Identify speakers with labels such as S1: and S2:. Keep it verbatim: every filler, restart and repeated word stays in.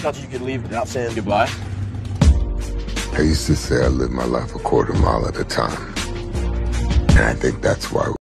S1: thought you could leave without saying goodbye.
S2: I used to say I live my life a quarter mile at a time. And I think that's why